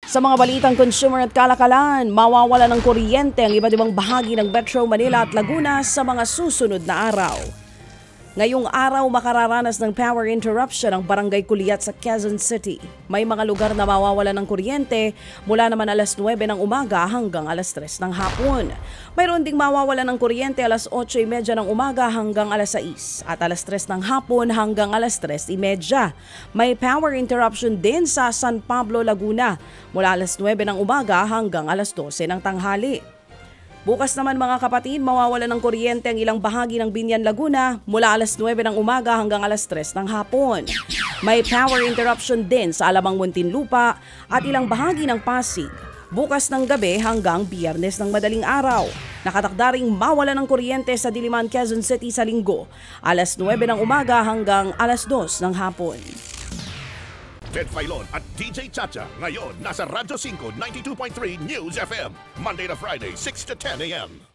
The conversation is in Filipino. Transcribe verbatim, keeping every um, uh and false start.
Sa mga balitang consumer at kalakalan, mawawala ng kuryente ang iba't ibang bahagi ng Metro Manila at Laguna sa mga susunod na araw. Ngayong araw makararanas ng power interruption ang Barangay Kuliat sa Quezon City. May mga lugar na mawawala ng kuryente mula naman alas nuwebe ng umaga hanggang alas tres ng hapon. Mayroon ding mawawala ng kuryente alas otso trenta ng umaga hanggang alas sais at alas tres ng hapon hanggang alas tres trenta. May power interruption din sa San Pablo, Laguna mula alas nuwebe ng umaga hanggang alas dose ng tanghali. Bukas naman mga kapatid, mawawala ng kuryente ang ilang bahagi ng Binyan, Laguna mula alas nuwebe ng umaga hanggang alas tres ng hapon. May power interruption din sa Alamang, Muntinlupa at ilang bahagi ng Pasig. Bukas ng gabi hanggang Biyernes ng madaling araw. Nakatakda ring mawala ng kuryente sa Diliman, Quezon City sa Linggo, alas nuwebe ng umaga hanggang alas dos ng hapon. Ted Filon at D J Chacha ngayon nasa Radyo five ninety-two point three News F M Monday to Friday six to ten a m